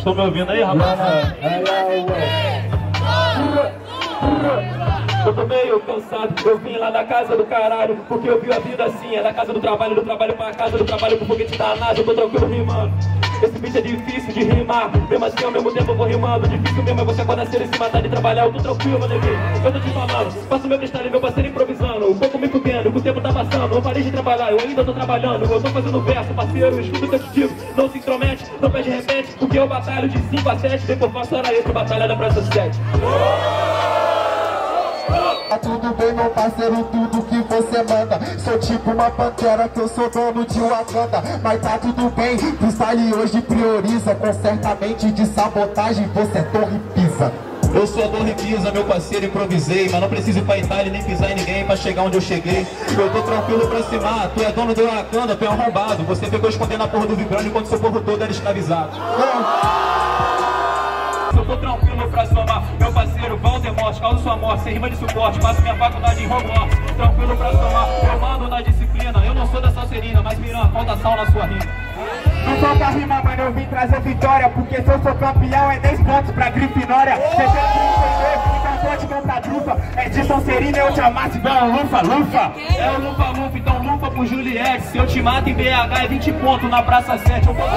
estão me ouvindo aí, rapaziada? Eu tô meio cansado, eu vim lá da casa do caralho, porque eu vi a vida assim, é da casa do trabalho pra casa do trabalho, pro foguete da NASA, eu tô tranquilo rimando. Esse beat é difícil de rimar, mesmo assim ao mesmo tempo eu vou rimando. Difícil mesmo é você acordar cedo e se matar de trabalhar. Eu tô tranquilo, meu neguinho, eu tô te falando. Faço meu freestyle, meu parceiro improvisando. Um pouco me fudendo, que o tempo tá passando. Não parei de trabalhar, eu ainda tô trabalhando. Eu tô fazendo verso, parceiro, escuta o que eu te digo. Não se intromete, não pede repete, porque eu batalho de 5 a 7. Depois faço hora extra, batalha da Praça 7. Tá tudo bem, meu parceiro, tudo que você manda. Sou tipo uma pantera, que eu sou dono de Wakanda. Mas tá tudo bem, freestyle hoje prioriza. Com certamente de sabotagem, você é torre pisa. Eu sou a Torre Pisa, meu parceiro, improvisei. Mas não preciso ir pra Itália nem pisar em ninguém pra chegar onde eu cheguei. Eu tô tranquilo pra cima, tu é dono do Wakanda, tu é arrombado. Você ficou escondendo a porra do vibrante enquanto seu povo todo era escravizado. Eu tô tranquilo pra somar, meu parceiro, Valdemorte, causa sua morte, sem rima de suporte, faço minha faculdade em Hogwarts. Tranquilo pra somar, eu mando na disciplina, eu não sou da Salserina, mas Miran, falta sal na sua rima. Não falta rima, mano, eu vim trazer vitória, porque se eu sou campeão é 10 pontos pra Grifinória. Você tem então pode contra a trufa, é de Sonserina eu te amasso igual um lufa-lufa. É o lufa-lufa, então lufa pro Juliette, se eu te mato em BH é 20 pontos na Praça 7, eu vou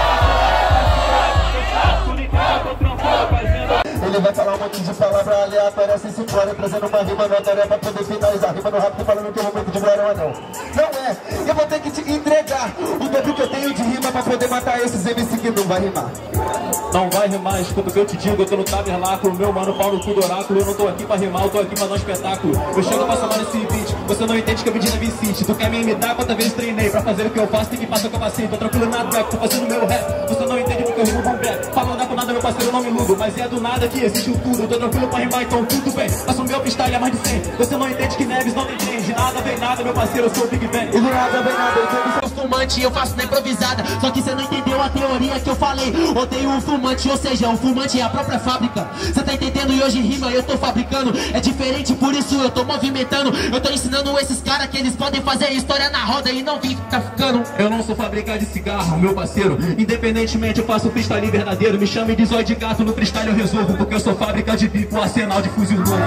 Ele vai falar um monte de palavra aleatória sem simplória, trazendo uma rima notória pra poder finalizar. Rima no rápido falando que é momento de glória ou não. Não é, eu vou ter que te entregar o tempo que eu tenho de rima pra poder matar esses MC que não vai rimar. Não vai rimar, escuta o que eu te digo, eu tô no tabernáculo, meu mano, pau no cu do oráculo. Eu não tô aqui pra rimar, eu tô aqui pra dar um espetáculo. Eu chego pra somar nesse beat, você não entende que eu pedi na Vicente. Tu quer me imitar, quantas vezes treinei pra fazer o que eu faço, tem que passar o que eu passei. Tô tranquilo na rap, tô fazendo meu rap, você não entende porque eu rimo bom rap. Fala não dá com nada, meu parceiro, eu não me iludo, mas é do nada que existe o tudo. Eu tô tranquilo pra rimar, então tudo bem, faço o meu freestyle a mais de 100. Você não entende que Neves não tem trem, de nada vem nada, meu parceiro, eu sou o Big Bang. E de nada vem nada, eu sou fumante, eu faço na improvisada. Só que você não entendeu a teoria que eu falei. Odeio um fumante, ou seja, o fumante é a própria fábrica. Você tá entendendo? E hoje rima eu tô fabricando. É diferente, por isso eu tô movimentando. Eu tô ensinando esses caras que eles podem fazer história na roda e não ficar ficando. Eu não sou fabricante de cigarro, meu parceiro. Independentemente eu faço freestyle verdadeiro. Me chame de zóio de gato, no freestyle eu resolvo. Porque eu sou fábrica de bico, arsenal de fuzil novo.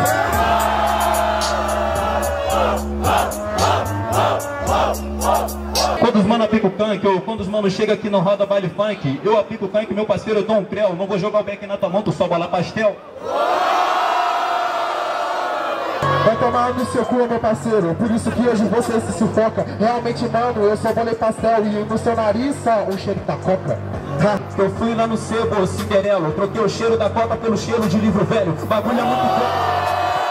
Quando os mano aplicam o canque, ou quando os mano chega aqui no roda baile funk, eu aplico o canque, meu parceiro, eu dou um creu. Não vou jogar o beck na tua mão, tu só bola pastel. Vai tomar no seu cu, meu parceiro, por isso que hoje você se sufoca. Realmente, mano, eu só bolei pastel e no seu nariz só o cheiro da coca. Eu fui lá no sebo, Cinderela, eu troquei o cheiro da coca pelo cheiro de livro velho. O bagulho é muito bom.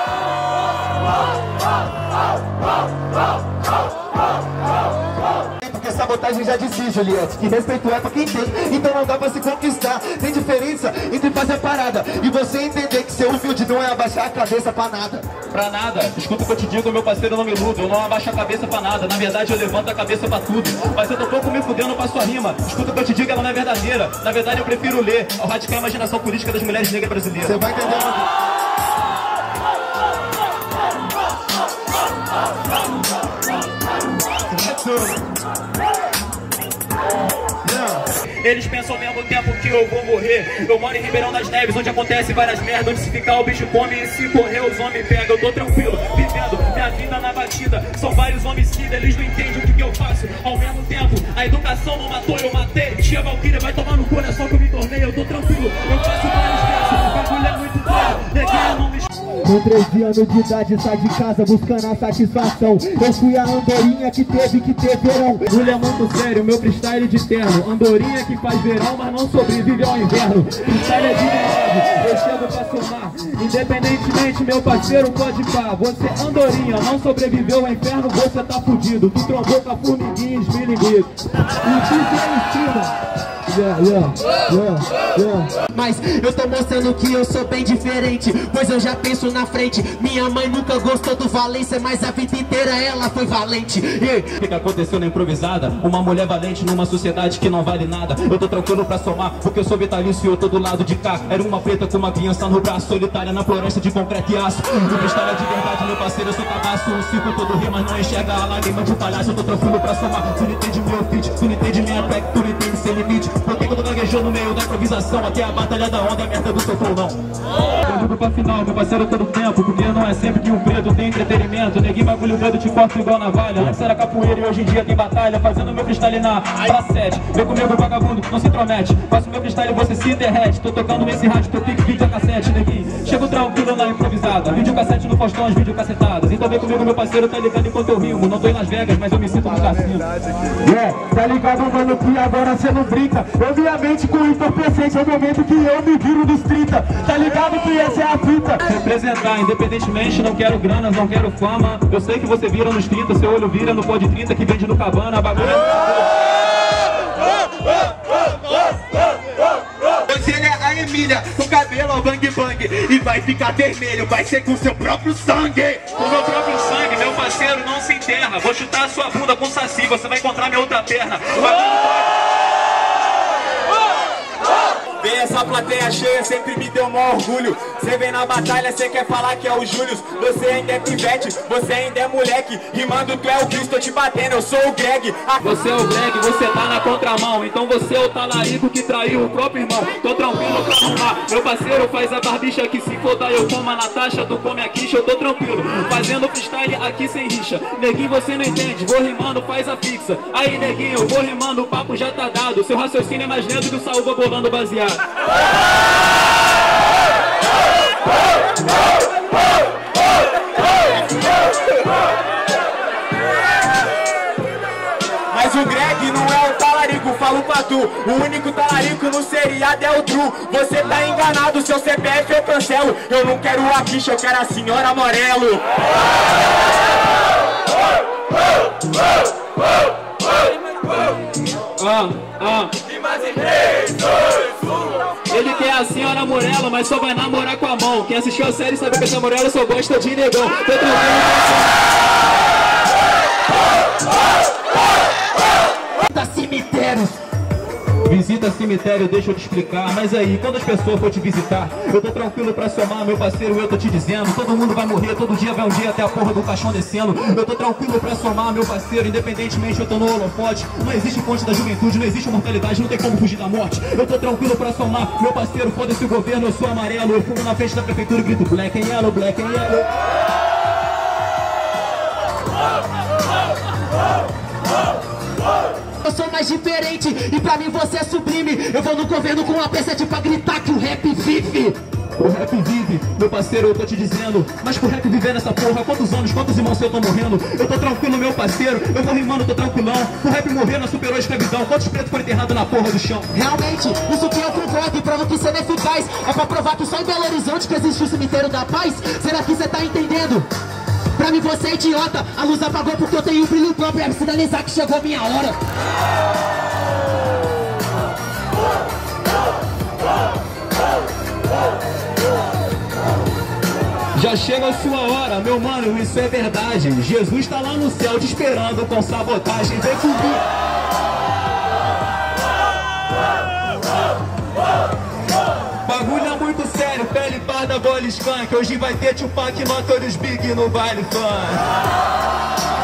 Porque sabotagem já disse, Juliette, que respeito é pra quem tem, então não dá pra se conquistar. Tem diferença entre fazer parada e você entender que ser humilde não é abaixar a cabeça pra nada. Pra nada, escuta o que eu te digo, meu parceiro, eu não me iludo. Eu não abaixo a cabeça pra nada, na verdade eu levanto a cabeça pra tudo. Mas eu tô pouco me fudendo pra sua rima. Escuta o que eu te digo, ela não é verdadeira. Na verdade eu prefiro ler ao radical a imaginação política das mulheres negras brasileiras. Você vai entender, Eles pensam ao mesmo tempo que eu vou morrer. Eu moro em Ribeirão das Neves, onde acontece várias merdas. Onde se ficar o bicho come e se correr os homens pegam. Eu tô tranquilo, vivendo minha vida na batida. São vários homicidas, eles não entendem o que eu faço. Ao mesmo tempo, a educação não matou, eu matei. Tia Valkyria vai tomar no cu, é só que eu me tornei. Eu tô tranquilo, eu faço vários versos. O bagulho é muito claro, neguinho não me... Com 13 anos de idade sai de casa buscando a satisfação. Eu fui a andorinha que teve verão. Mulher muito sério, meu freestyle de terno. Andorinha que faz verão, mas não sobrevive ao inverno. Freestyle é de verdade, eu chego pra somar. Independentemente, meu parceiro, pode pá. Você andorinha, não sobreviveu ao inferno, você tá fudido. Tu trombou com a formiguinha e esmilinguido. E te ensina. Mas eu tô mostrando que eu sou bem diferente, pois eu já penso na frente. Minha mãe nunca gostou do Valência, mas a vida inteira ela foi valente. O que aconteceu na improvisada? Uma mulher valente numa sociedade que não vale nada. Eu tô tranquilo pra somar, porque eu sou vitalício e eu tô do lado de cá. Era uma preta com uma criança no braço, solitária na floresta de concreto e aço. Uma história de verdade, meu parceiro, eu sou cagaço. Um ciclo todo rima, não enxerga a lágrima de palhaço. Eu tô tranquilo pra somar, tu não entende meu feat, tu não entende minha track, tu não entende sem limite. Por que eu tô gaguejando no meio da improvisação? Aqui é a batalha da onda, a merda do seu flow não. Eu digo pra final, meu parceiro, todo tempo, porque não é sempre que um preto tem entretenimento. Neguinho bagulho doido, te corto igual navalha. Antes era capoeira e hoje em dia tem batalha. Fazendo meu freestyle na pra 7. Vem comigo, vagabundo, não se intromete. Faço meu freestyle e você se derrete. Tô tocando nesse rádio, teu pique, vídeo a cassete, neguinho. Chego tranquilo na improvisada. Vídeo cassete no Faustão, as vídeo cacetadas. Então vem comigo, meu parceiro, tá ligado enquanto eu rimo. Não tô em Las Vegas, mas eu me sinto no cassino. Tá ligado, mano, que agora cê não brinca. Eu minha mente com entorpecente, é o momento que eu me viro dos 30. Tá ligado que essa é a fita. Representar, independentemente, não quero grana, não quero fama. Eu sei que você vira nos 30, seu olho vira no pó de 30 que vende no Cabana, bagulho Hoje ele é a Emília, o cabelo ao bang bang. E vai ficar vermelho, vai ser com seu próprio sangue. Com meu próprio sangue, meu parceiro, não se enterra. Vou chutar a sua bunda com saci, você vai encontrar minha outra perna. Ver essa plateia cheia sempre me deu maior orgulho. Cê vem na batalha, cê quer falar que é o Július. Você ainda é pivete, você ainda é moleque. Rimando tu é o Cristo, tô te batendo, eu sou o Greg. Você é o Greg, você tá na contramão. Então você é o talarico que traiu o próprio irmão. Tô tranquilo pra arrumar, meu parceiro faz a barbicha. Que se for dar eu como a Natasha, tu come a quicha. Eu tô tranquilo, fazendo freestyle aqui sem rixa. Neguinho você não entende, vou rimando, faz a fixa. Aí neguinho, eu vou rimando, o papo já tá dado. Seu raciocínio é mais lento que o Saúva bolando baseado. Mas o Greg não é o talarico, falo pra tu. O único talarico no seriado é o True. Você tá enganado, seu CPF eu cancelo. Eu não quero a quicha, eu quero a senhora Amarelo. Ele quer a senhora Morello, mas só vai namorar com a mão. Quem assistiu a série sabe que essa Morello só gosta de negão. Cemitérios. Visita cemitério, deixa eu te explicar. Mas aí, quando as pessoas for te visitar, eu tô tranquilo pra somar, meu parceiro, eu tô te dizendo. Todo mundo vai morrer, todo dia vai um dia até a porra do caixão descendo. Eu tô tranquilo pra somar, meu parceiro, independentemente eu tô no holofote. Não existe fonte da juventude, não existe mortalidade, não tem como fugir da morte. Eu tô tranquilo pra somar, meu parceiro, foda-se o governo, eu sou amarelo. Eu fumo na frente da prefeitura e grito black and yellow, black and yellow. Eu sou mais diferente e pra mim você é sublime. Eu vou no governo com uma peça pra gritar que o rap vive. O rap vive, meu parceiro, eu tô te dizendo. Mas pro rap viver nessa porra, quantos anos, quantos irmãos seus estão morrendo? Eu tô tranquilo, meu parceiro, eu vou rimando, tô tranquilão. O rap morrer não superou a escravidão. Quantos pretos foram enterrados na porra do chão? Realmente, isso que eu concordo e provo que cê não é eficaz. É pra provar que só em Belo Horizonte que existe o cemitério da paz. Será que cê tá entendendo? Pra mim você é idiota, a luz apagou porque eu tenho brilho próprio. É pra sinalizar que chegou a minha hora. Já chega a sua hora, meu mano, isso é verdade. Jesus tá lá no céu te esperando com sabotagem. Vem comigo. Bagulho é muito sério, pele parda, bola skunk. Hoje vai ter Tupac, Notorious Big no baile funk.